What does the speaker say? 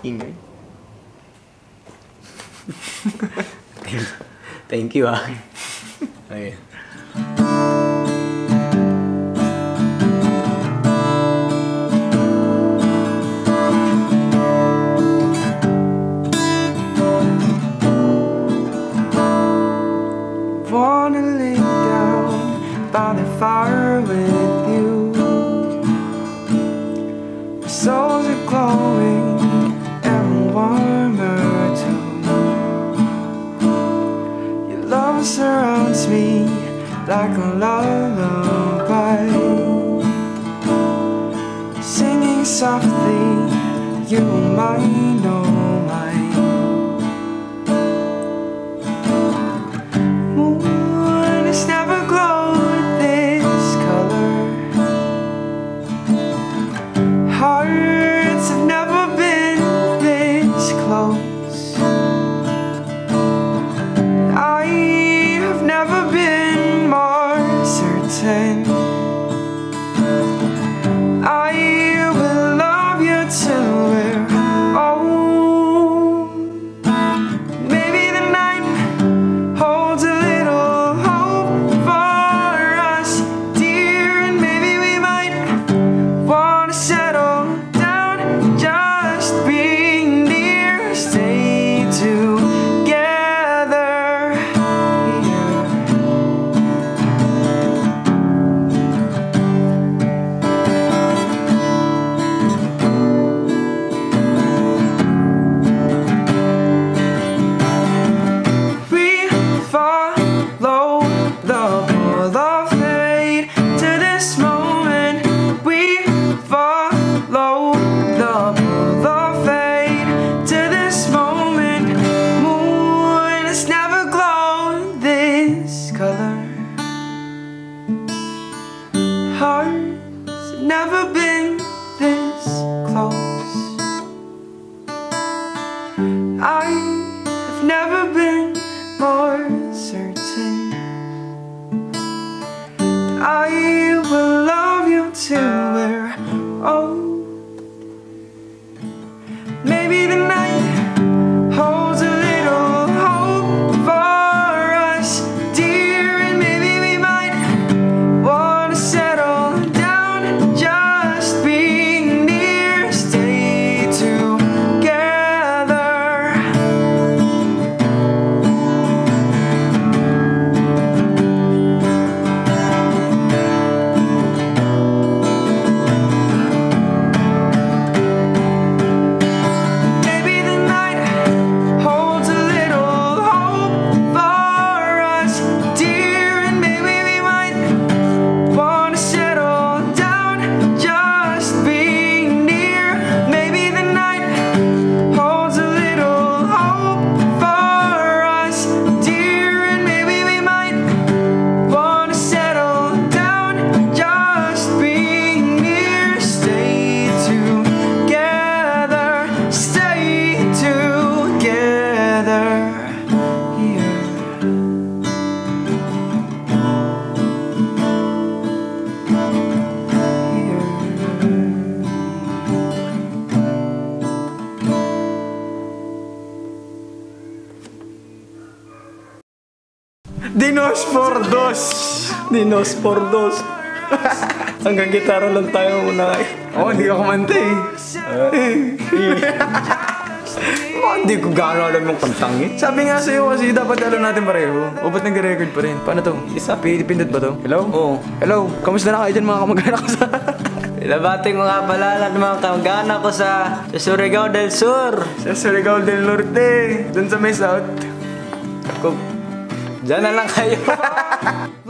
Ingay. Thank you, ah. Okay. Wanna lay down by the fire with you. My souls are glowing and warmer too. Your love surrounds me like a lullaby, singing softly, you might know mine. Hearts have never been this close. I have never been more certain. I will love you till we're old. Maybe the night holds a little hope for us, dear, and maybe we might want to settle. Hearts have never been this close. I have never been more certain. I will love you till we're old. Maybe the night holds a little hope for us, dear, and maybe we might want to settle. Dinos por dos. Dinos por dos. Hanggang gitara lang tayo muna kayo. Oo, hindi ako kumanta eh. Hindi ko gano'n alam yung kantang eh. Sabi nga sa'yo kasi dapat alam natin pareho. O ba't nag-record pa rin? Paano to? Isa. Pindot ba to? Hello? Oo. Hello? Kamusta na kayo dyan mga kamag-anak ko sa... Ilabati ko nga pala lahat ng mga kamag-anak ko sa Surigao del Sur. Sa Surigao del Norte. Dun sa may south. Diyan na lang kayo.